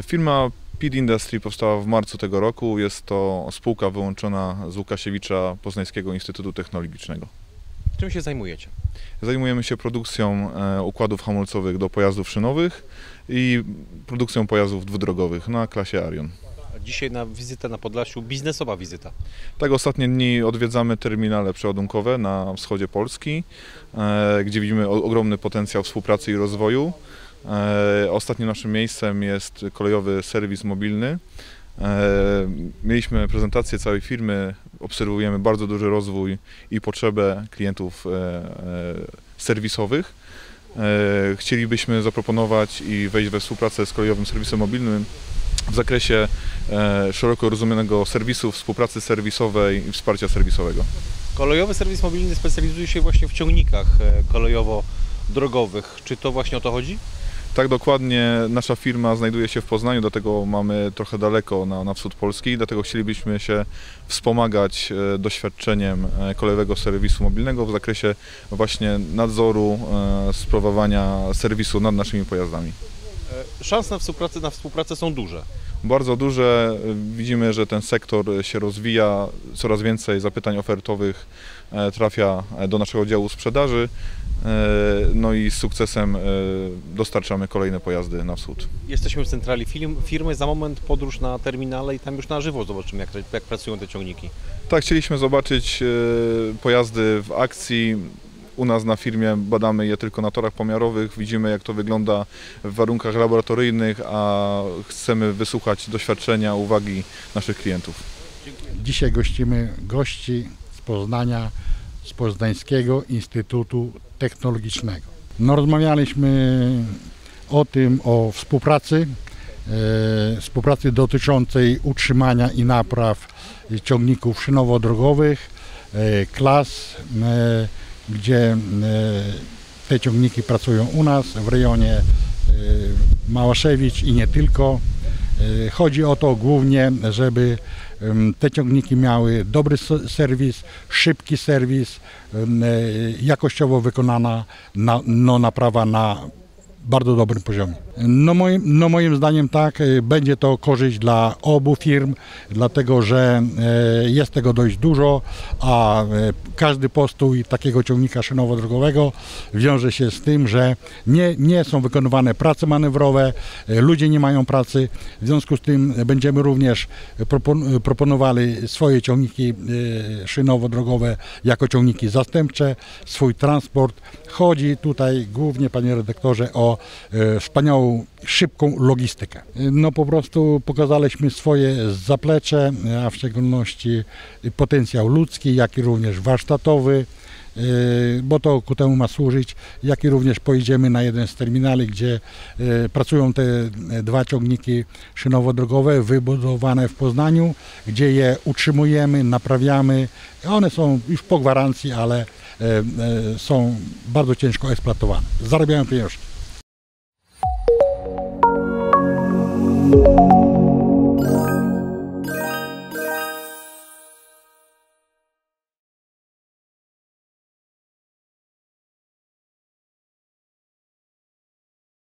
Firma PID Industry powstała w marcu tego roku. Jest to spółka wyłączona z Łukasiewicza Poznańskiego Instytutu Technologicznego. Czym się zajmujecie? Zajmujemy się produkcją układów hamulcowych do pojazdów szynowych i produkcją pojazdów dwudrogowych na klasie Arion. A dzisiaj na wizytę na Podlasiu, biznesowa wizyta. Tak, ostatnie dni odwiedzamy terminale przeładunkowe na wschodzie Polski, gdzie widzimy ogromny potencjał współpracy i rozwoju. Ostatnim naszym miejscem jest kolejowy serwis mobilny. Mieliśmy prezentację całej firmy, obserwujemy bardzo duży rozwój i potrzebę klientów serwisowych. Chcielibyśmy zaproponować i wejść we współpracę z kolejowym serwisem mobilnym w zakresie szeroko rozumianego serwisu, współpracy serwisowej i wsparcia serwisowego. Kolejowy serwis mobilny specjalizuje się właśnie w ciągnikach kolejowo-drogowych. Czy to właśnie o to chodzi? Tak, dokładnie. Nasza firma znajduje się w Poznaniu, dlatego mamy trochę daleko na wschód Polski, dlatego chcielibyśmy się wspomagać doświadczeniem kolejowego serwisu mobilnego w zakresie właśnie nadzoru, sprawowania serwisu nad naszymi pojazdami. Szanse na współpracę są duże. Bardzo duże. Widzimy, że ten sektor się rozwija, coraz więcej zapytań ofertowych trafia do naszego działu sprzedaży. No i z sukcesem dostarczamy kolejne pojazdy na wschód. Jesteśmy w centrali firmy, za moment podróż na terminale i tam już na żywo zobaczymy, jak pracują te ciągniki. Tak, chcieliśmy zobaczyć pojazdy w akcji. U nas na firmie badamy je tylko na torach pomiarowych, widzimy jak to wygląda w warunkach laboratoryjnych, a chcemy wysłuchać doświadczenia, uwagi naszych klientów. Dzisiaj gościmy gości z Poznania, z Poznańskiego Instytutu Technologicznego. No, rozmawialiśmy o współpracy dotyczącej utrzymania i napraw ciągników szynowo-drogowych, klas, gdzie te ciągniki pracują u nas w rejonie Małaszewicz i nie tylko. Chodzi o to głównie, żeby te ciągniki miały dobry serwis, szybki serwis, jakościowo wykonana naprawa na bardzo dobrym poziomie. Moim zdaniem tak, będzie to korzyść dla obu firm, dlatego że jest tego dość dużo, a każdy postój takiego ciągnika szynowo-drogowego wiąże się z tym, że nie są wykonywane prace manewrowe, ludzie nie mają pracy, w związku z tym będziemy również proponowali swoje ciągniki szynowo-drogowe jako ciągniki zastępcze, swój transport. Chodzi tutaj głównie, panie redaktorze, o wspaniałą, szybką logistykę. No po prostu pokazaliśmy swoje zaplecze, a w szczególności potencjał ludzki, jak i również warsztatowy, bo to ku temu ma służyć, jak i również pojedziemy na jeden z terminali, gdzie pracują te dwa ciągniki szynowo-drogowe wybudowane w Poznaniu, gdzie je utrzymujemy, naprawiamy. One są już po gwarancji, ale są bardzo ciężko eksploatowane. Zarabiają pieniążki.